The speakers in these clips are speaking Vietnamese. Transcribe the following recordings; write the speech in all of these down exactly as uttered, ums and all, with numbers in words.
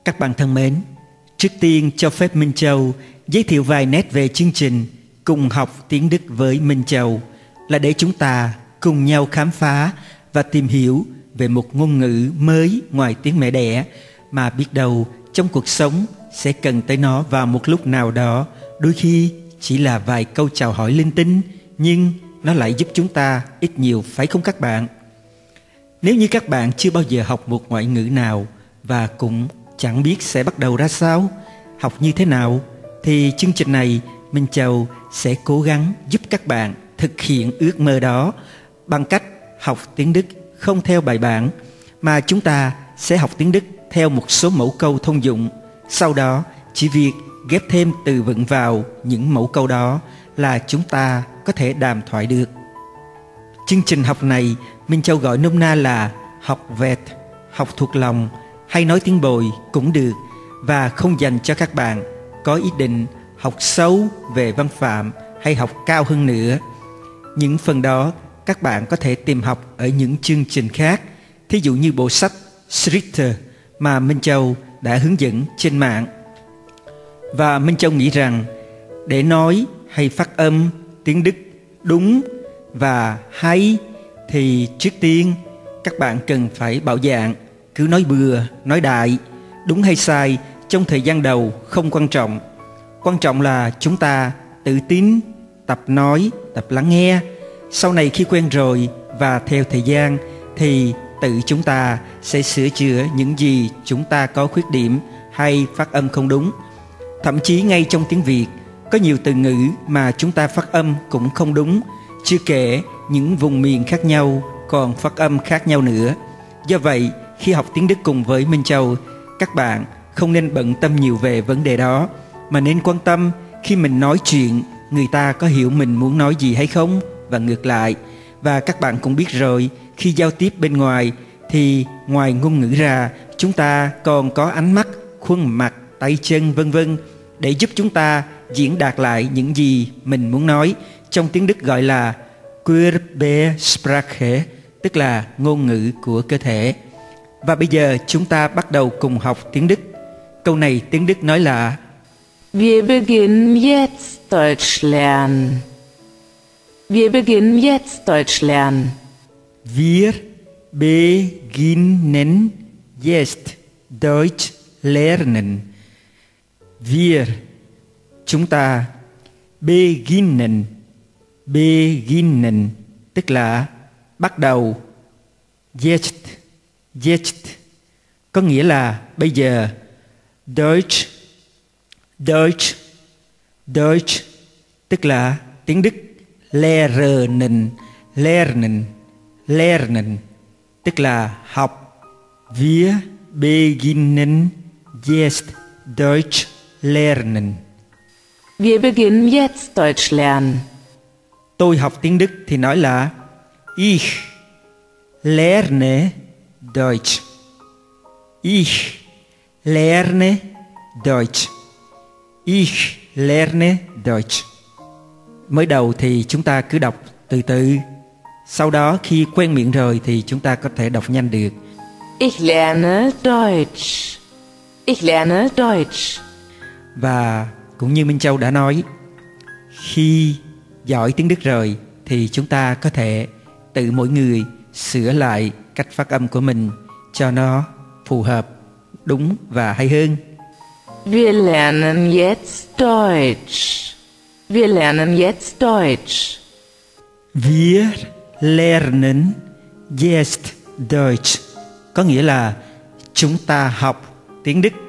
Các bạn thân mến, trước tiên cho phép Minh Châu giới thiệu vài nét về chương trình Cùng học tiếng Đức với Minh Châu, là để chúng ta cùng nhau khám phá và tìm hiểu về một ngôn ngữ mới ngoài tiếng mẹ đẻ mà biết đâu trong cuộc sống sẽ cần tới nó vào một lúc nào đó. Đôi khi chỉ là vài câu chào hỏi linh tinh, nhưng nó lại giúp chúng ta ít nhiều, phải không các bạn? Nếu như các bạn chưa bao giờ học một ngoại ngữ nào và cũng chẳng biết sẽ bắt đầu ra sao, học như thế nào, thì chương trình này Minh Châu sẽ cố gắng giúp các bạn thực hiện ước mơ đó bằng cách học tiếng Đức không theo bài bản, mà chúng ta sẽ học tiếng Đức theo một số mẫu câu thông dụng. Sau đó chỉ việc ghép thêm từ vựng vào những mẫu câu đó là chúng ta có thể đàm thoại được. Chương trình học này Minh Châu gọi nôm na là học vẹt, học thuộc lòng, hay nói tiếng bồi cũng được, và không dành cho các bạn có ý định học sâu về văn phạm hay học cao hơn nữa. Những phần đó các bạn có thể tìm học ở những chương trình khác, thí dụ như bộ sách Schritte mà Minh Châu đã hướng dẫn trên mạng. Và Minh Châu nghĩ rằng để nói hay phát âm tiếng Đức đúng và hay thì trước tiên các bạn cần phải bạo dạn. Cứ nói bừa, nói đại, đúng hay sai trong thời gian đầu không quan trọng. Quan trọng là chúng ta tự tin, tập nói, tập lắng nghe. Sau này khi quen rồi và theo thời gian thì tự chúng ta sẽ sửa chữa những gì chúng ta có khuyết điểm hay phát âm không đúng. Thậm chí ngay trong tiếng Việt có nhiều từ ngữ mà chúng ta phát âm cũng không đúng, chưa kể những vùng miền khác nhau còn phát âm khác nhau nữa. Do vậy, khi học tiếng Đức cùng với Minh Châu, các bạn không nên bận tâm nhiều về vấn đề đó, mà nên quan tâm khi mình nói chuyện người ta có hiểu mình muốn nói gì hay không, và ngược lại. Và các bạn cũng biết rồi, khi giao tiếp bên ngoài thì ngoài ngôn ngữ ra, chúng ta còn có ánh mắt, khuôn mặt, tay chân vân vân để giúp chúng ta diễn đạt lại những gì mình muốn nói. Trong tiếng Đức gọi là Körpersprache, tức là ngôn ngữ của cơ thể. Và bây giờ chúng ta bắt đầu cùng học tiếng Đức. Câu này tiếng Đức nói là Wir beginnen jetzt Deutsch lernen. Wir beginnen jetzt Deutsch lernen. Wir beginnen jetzt Deutsch lernen. Wir, chúng ta, beginnen, beginnen, tức là bắt đầu. Jetzt, jetzt, có nghĩa là bây giờ. Deutsch, Deutsch, Deutsch, tức là tiếng Đức. Lernen, lernen, lernen, tức là học. Wir beginnen jetzt Deutsch lernen. Wir beginnen jetzt Deutsch lernen. Tôi học tiếng Đức thì nói là Ich lerne Deutsch. Ich lerne Deutsch. Ich lerne Deutsch. Mới đầu thì chúng ta cứ đọc từ từ. Sau đó khi quen miệng rồi thì chúng ta có thể đọc nhanh được. Ich lerne Deutsch. Ich lerne Deutsch. Và cũng như Minh Châu đã nói, khi giỏi tiếng Đức rồi thì chúng ta có thể tự mỗi người sửa lại cách phát âm của mình cho nó phù hợp, đúng và hay hơn. Wir lernen jetzt Deutsch. Wir lernen jetzt Deutsch. Wir lernen jetzt Deutsch, có nghĩa là chúng ta học tiếng Đức.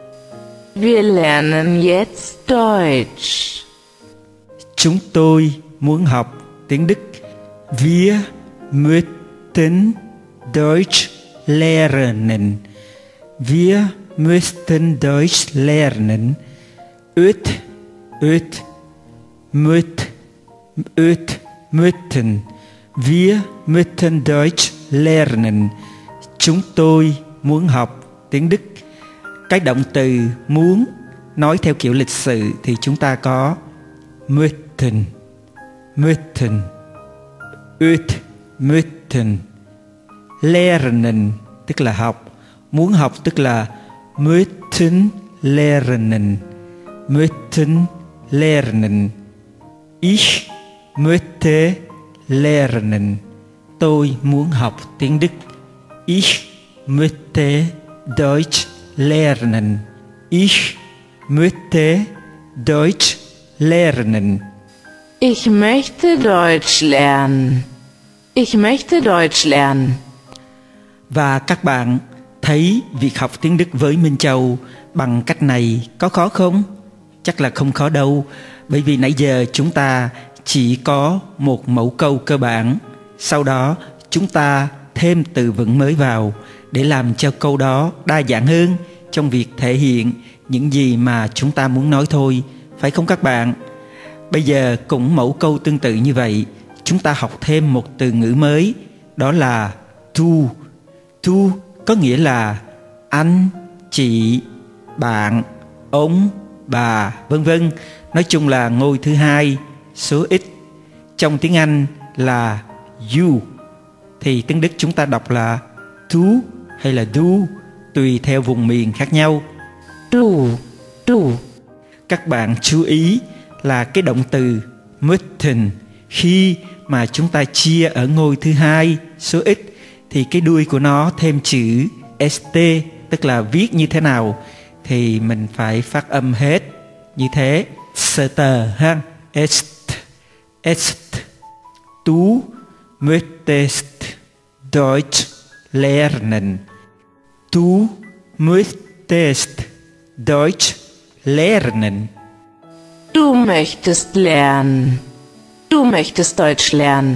Wir lernen jetzt Deutsch. Chúng tôi muốn học tiếng Đức. Wir möchten Deutsch lernen. Wir möchten Deutsch lernen. Öt, öt, möt, öt, möchten. Wir möchten Deutsch lernen. Chúng tôi muốn học tiếng Đức. Cái động từ muốn nói theo kiểu lịch sự thì chúng ta có möchten, möchten, öt, möchten. Lernen tức là học, muốn học tức là möchten lernen. Möchten lernen. Ich möchte lernen. Tôi muốn học tiếng Đức. Ich möchte Deutsch lernen. Ich möchte Deutsch lernen. Ich möchte Deutsch lernen. Ich möchte Deutsch lernen. Và các bạn thấy việc học tiếng Đức với Minh Châu bằng cách này có khó không? Chắc là không khó đâu, bởi vì nãy giờ chúng ta chỉ có một mẫu câu cơ bản. Sau đó chúng ta thêm từ vựng mới vào để làm cho câu đó đa dạng hơn trong việc thể hiện những gì mà chúng ta muốn nói thôi, phải không các bạn? Bây giờ cũng mẫu câu tương tự như vậy, chúng ta học thêm một từ ngữ mới, đó là du. Du có nghĩa là anh, chị, bạn, ông, bà, vân vân. Nói chung là ngôi thứ hai, số ít. Trong tiếng Anh là you, thì tiếng Đức chúng ta đọc là du hay là du, tùy theo vùng miền khác nhau. Du, du. Các bạn chú ý là cái động từ möchten, khi mà chúng ta chia ở ngôi thứ hai, số ít, thì cái đuôi của nó thêm chữ st, tức là viết như thế nào thì mình phải phát âm hết như thế. Ster ha, est, est. Du möchtest Deutsch lernen. Du möchtest Deutsch lernen. Du möchtest lernen. Du möchtest Deutsch lernen.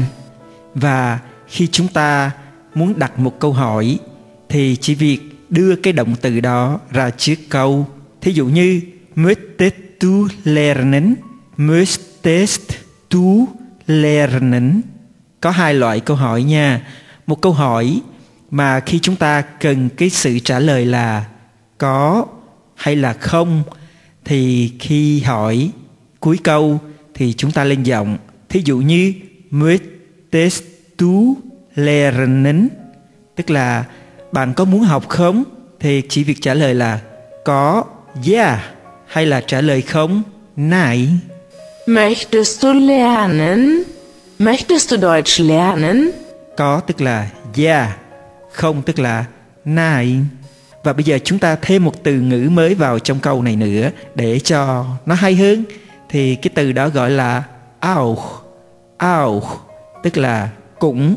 Và khi chúng ta muốn đặt một câu hỏi thì chỉ việc đưa cái động từ đó ra trước câu. Thí dụ như möchtest du lernen, möchtest du lernen. Có hai loại câu hỏi nha. Một câu hỏi mà khi chúng ta cần cái sự trả lời là có hay là không, thì khi hỏi cuối câu thì chúng ta lên giọng. Thí dụ như möchtest du lernen, tức là bạn có muốn học không, thì chỉ việc trả lời là có, yeah, hay là trả lời không, nein. Möchtest du lernen? Möchtest du Deutsch lernen? Có tức là yeah, không tức là nein. Và bây giờ chúng ta thêm một từ ngữ mới vào trong câu này nữa để cho nó hay hơn. Thì cái từ đó gọi là auch. Auch tức là cũng.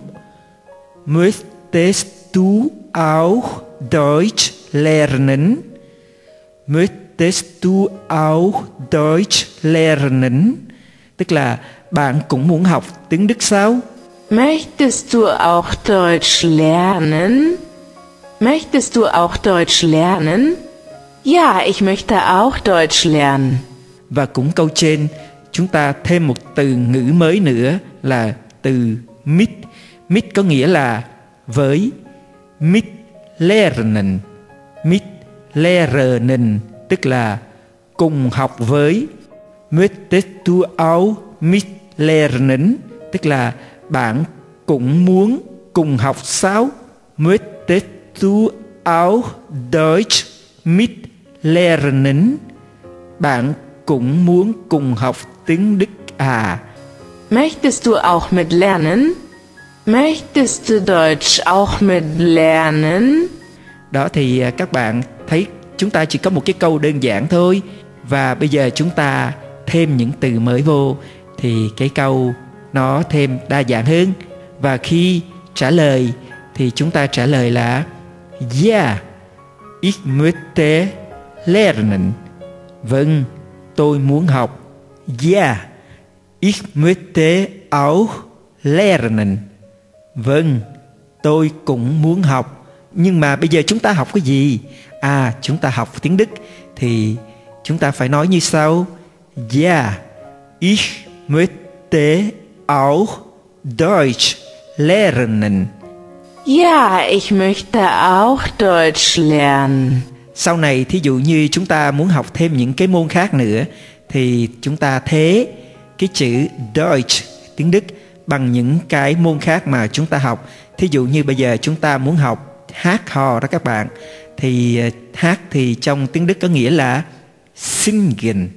Möchtest du auch Deutsch lernen? Möchtest du auch Deutsch lernen? Tức là bạn cũng muốn học tiếng Đức sao? Möchtest du auch Deutsch lernen? Möchtest du auch Deutsch lernen? Ja, ich möchte auch Deutsch lernen. Và cũng câu trên chúng ta thêm một từ ngữ mới nữa là từ mit. Mit có nghĩa là với. Mit lernen. Mit lernen tức là cùng học với. Möchtest du auch mit lernen tức là bạn cũng muốn cùng học sao? Möchtest du auch Deutsch mit lernen? Bạn cũng muốn cùng học tiếng Đức à? Möchtest du auch mit lernen? Möchtest du Deutsch auch mit lernen? Đó thì các bạn thấy chúng ta chỉ có một cái câu đơn giản thôi. Và bây giờ chúng ta thêm những từ mới vô thì cái câu nó thêm đa dạng hơn. Và khi trả lời thì chúng ta trả lời là ja, ich möchte lernen. Vâng, tôi muốn học. Ja, ich möchte auch lernen. Vâng, tôi cũng muốn học. Nhưng mà bây giờ chúng ta học cái gì? À, chúng ta học tiếng Đức thì chúng ta phải nói như sau. Ja, ich möchte auch Deutsch lernen. Ja, ich möchte auch Deutsch lernen. Sau này thí dụ như chúng ta muốn học thêm những cái môn khác nữa thì chúng ta thế cái chữ Deutsch, tiếng Đức, bằng những cái môn khác mà chúng ta học. Thí dụ như bây giờ chúng ta muốn học hát hò đó các bạn, thì hát thì trong tiếng Đức có nghĩa là singen.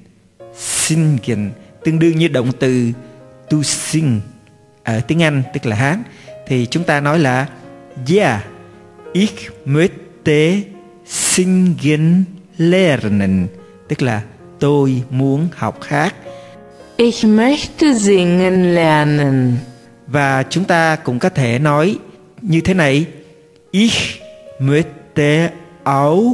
Singen tương đương như động từ to sing ở tiếng Anh, tức là hát. Thì chúng ta nói là Ja, ich möchte singen lernen, tức là tôi muốn học hát. Ich möchte singen lernen. Và chúng ta cũng có thể nói như thế này: Ich möchte auch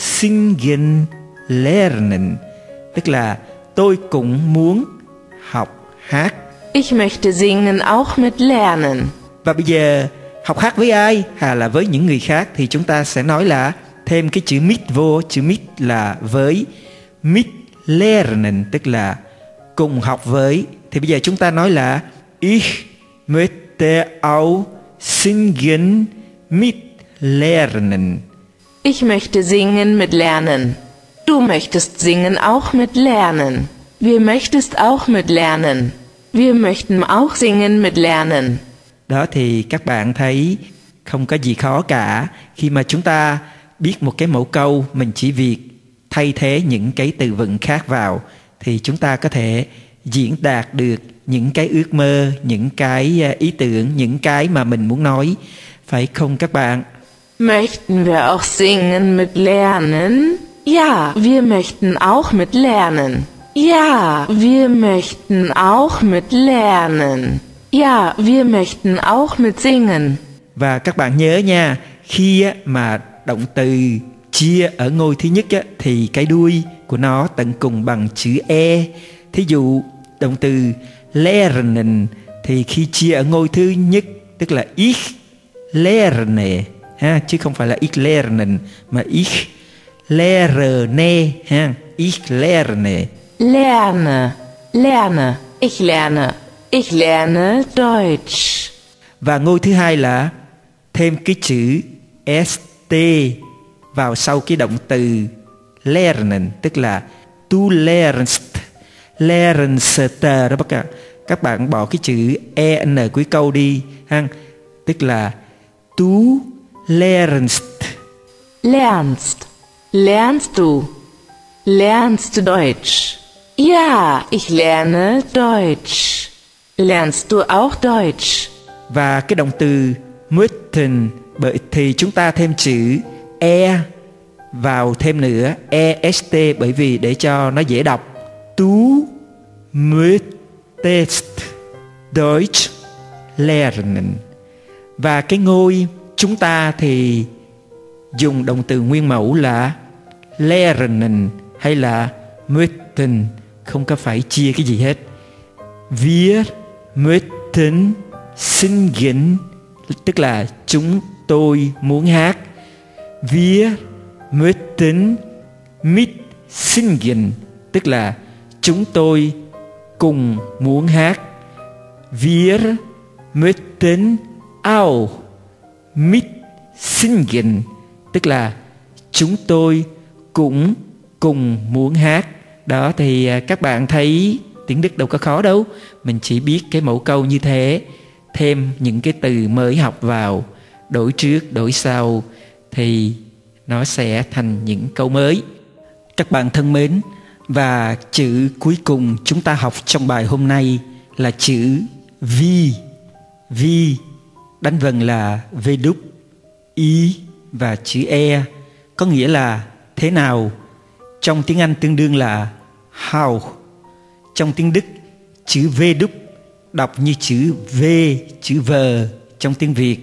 singen lernen, tức là tôi cũng muốn học hát. Ich möchte singen auch mit lernen. Và bây giờ học hát với ai hay là với những người khác thì chúng ta sẽ nói là thêm cái chữ mit vô. Chữ mit là với, mit lernen tức là cùng học với. Thì bây giờ chúng ta nói là Ich möchte auch singen mit lernen. Ich möchte singen mit lernen. Du möchtest singen auch mit lernen. Wir möchtest auch mit lernen. Wir möchten auch singen mit lernen. Đó, thì các bạn thấy không có gì khó cả. Khi mà chúng ta biết một cái mẫu câu, mình chỉ việc thay thế những cái từ vựng khác vào thì chúng ta có thể diễn đạt được những cái ước mơ, những cái ý tưởng, những cái mà mình muốn nói. Phải không các bạn? Möchten wir auch singen mit lernen? Ja, wir möchten auch mit lernen. Ja, wir möchten auch mit lernen. Ja, wir möchten auch mit singen. Và các bạn nhớ nha, khi mà động từ chia ở ngôi thứ nhất thì cái đuôi của nó tận cùng bằng chữ E. Thí dụ động từ lernen thì khi chia ở ngôi thứ nhất tức là ich lerne ha, chứ không phải là ich lernen mà ich lerne ha, ich lerne. Lerne, lerne, ich lerne, ich lerne Deutsch. Và ngôi thứ hai là thêm cái chữ st vào sau cái động từ lernen, tức là du lernst, lernst đó các bạn. Các bạn bỏ cái chữ en cuối câu đi ha, tức là du lernst. Lernst, lernst du, lernst du Deutsch? Ja, ich lerne Deutsch. Lernst du auch Deutsch? Và cái động từ möchten bởi thì chúng ta thêm chữ e vào thêm nữa, est, bởi vì để cho nó dễ đọc. Du möchtest Deutsch lernen. Và cái ngôi chúng ta thì dùng động từ nguyên mẫu là lernen hay là möchten, không có phải chia cái gì hết. Wir möchten singen, tức là chúng tôi muốn hát. Wir möchten mit singen, tức là chúng tôi cùng muốn hát. Wir möchten auch mit singen, tức là chúng tôi cũng cùng muốn hát. Đó, thì các bạn thấy tiếng Đức đâu có khó đâu. Mình chỉ biết cái mẫu câu như thế, thêm những cái từ mới học vào, đổi trước đổi sau thì nó sẽ thành những câu mới. Các bạn thân mến, và chữ cuối cùng chúng ta học trong bài hôm nay là chữ wie. Wie đánh vần là v đúc, y và chữ e, có nghĩa là thế nào. Trong tiếng Anh tương đương là how. Trong tiếng Đức, chữ v đúc đọc như chữ v, chữ v trong tiếng Việt.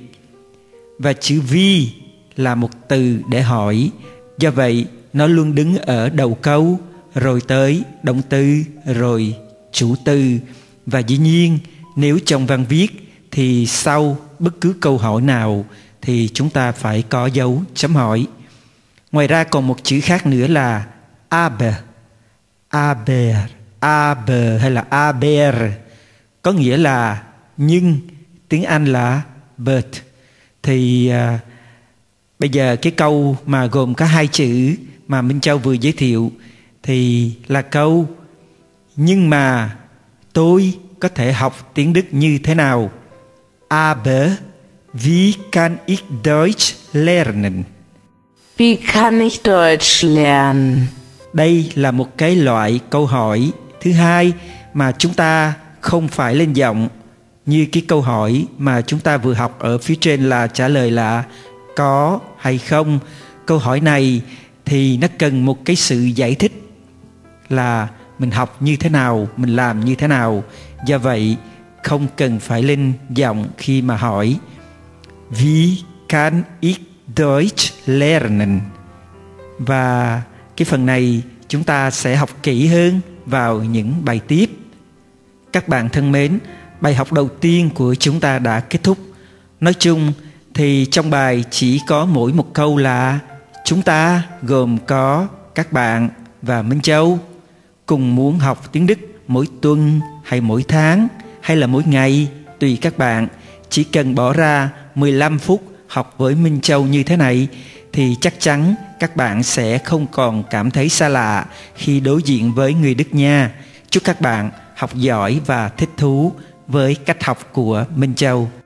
Và chữ wie là một từ để hỏi, do vậy nó luôn đứng ở đầu câu, rồi tới động từ, rồi chủ từ. Và dĩ nhiên nếu trong văn viết thì sau bất cứ câu hỏi nào thì chúng ta phải có dấu chấm hỏi. Ngoài ra còn một chữ khác nữa là aber. Aber, aber hay là aber có nghĩa là nhưng, tiếng Anh là but. Thì à, bây giờ cái câu mà gồm có hai chữ mà Minh Châu vừa giới thiệu thì là câu nhưng mà tôi có thể học tiếng Đức như thế nào? Aber wie kann ich Deutsch lernen? Wie kann ich Deutsch lernen? Đây là một cái loại câu hỏi thứ hai mà chúng ta không phải lên giọng như cái câu hỏi mà chúng ta vừa học ở phía trên là trả lời là có hay không. Câu hỏi này thì nó cần một cái sự giải thích là mình học như thế nào, mình làm như thế nào. Do vậy không cần phải lên giọng khi mà hỏi. Wie kann ich Deutsch lernen? Và cái phần này chúng ta sẽ học kỹ hơn vào những bài tiếp. Các bạn thân mến, bài học đầu tiên của chúng ta đã kết thúc. Nói chung thì trong bài chỉ có mỗi một câu là chúng ta gồm có các bạn và Minh Châu cùng muốn học tiếng Đức mỗi tuần hay mỗi tháng hay là mỗi ngày, tùy các bạn. Chỉ cần bỏ ra mười lăm phút học với Minh Châu như thế này thì chắc chắn các bạn sẽ không còn cảm thấy xa lạ khi đối diện với người Đức nha. Chúc các bạn học giỏi và thích thú với cách học của Minh Châu.